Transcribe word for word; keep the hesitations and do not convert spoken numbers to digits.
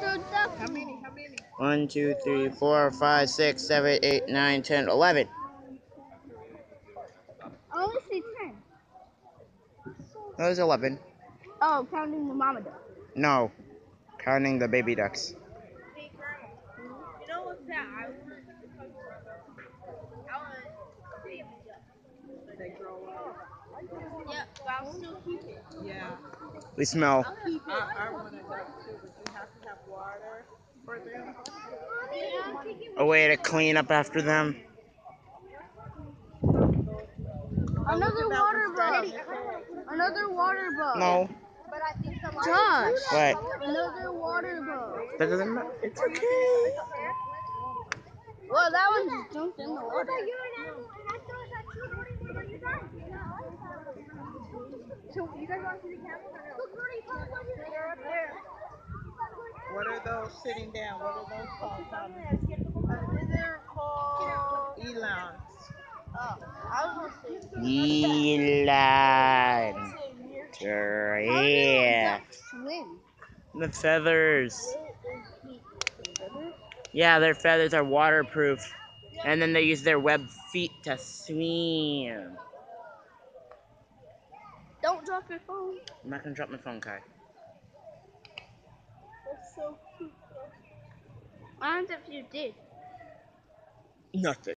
How many? How many? One, two, three, four, five, six, seven, eight, nine, ten, eleven. I only see ten. That was eleven. Oh, counting the mama duck. No, counting the baby ducks. Hey, Grandma. You know what's that? I want I want baby duck. They grow up. Yeah, but I'll still keep it. Yeah. We smell. I'll keep it. I, I want a duck too, but you have to have water for them. A way to clean up after them. Another water bug. Another water bug. No. Josh. What? Another water bug. That doesn't matter. It's okay. Well, that one just jumped in the water. So you guys want to see the camel? They're up there. What are those sitting down? What are those called? Uh, they're called elands. Oh, I was gonna say. Elan. Yeah. Swim. The feathers. Yeah, their feathers are waterproof. And then they use their webbed feet to swim. Don't drop your phone. I'm not gonna drop my phone, Kai. That's so cute. What happens if you did? Nothing.